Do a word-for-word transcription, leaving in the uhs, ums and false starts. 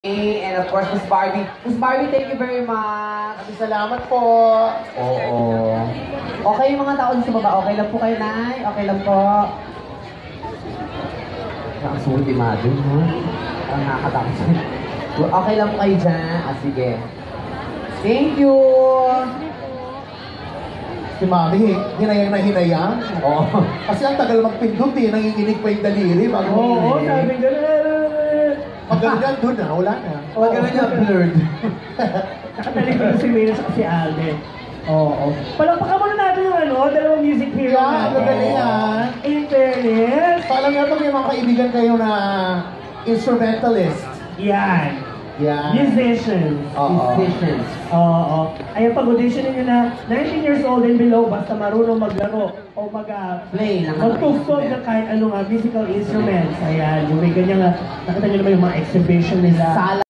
And of course, Miss Barbie. Miss Barbie, thank you very much. Maraming salamat po. Oo. Okay yung mga tao sa baba. Okay lang po kayo, Nay? Okay lang po. Ang ultimado, no? Ang nakakatapos. Okay lang po kayo dyan. Ah, sige. Thank you. Si Mami, hinayang na hinayang. Oo. Kasi ang tagal magpindot eh, nanginginig pa yung daliri bago Oo, makinig. sabi gano'n. Pag gano'n doon na, wala na. Pag gano'n niya, blurred. Nakatalikod na si Mira sa si Alden. Oo. Palakpakan muna natin yung ano, dalawang music hero Yeah, natin. magaling yan. In fairness. So alam niyo ito, may mga kaibigan kayo na instrumentalist. Yan. Yan. Musicians. Oo. Musicians. Oo. Ayun, pag-audition ninyo na nineteen years old and below, basta marunong maglaro o mag uh, Play ng magtugtog ng kahit anong uh, musical instruments. Ayan, yung may ganyan nga, nakita nyo naman yung mga exhibition nila. Sala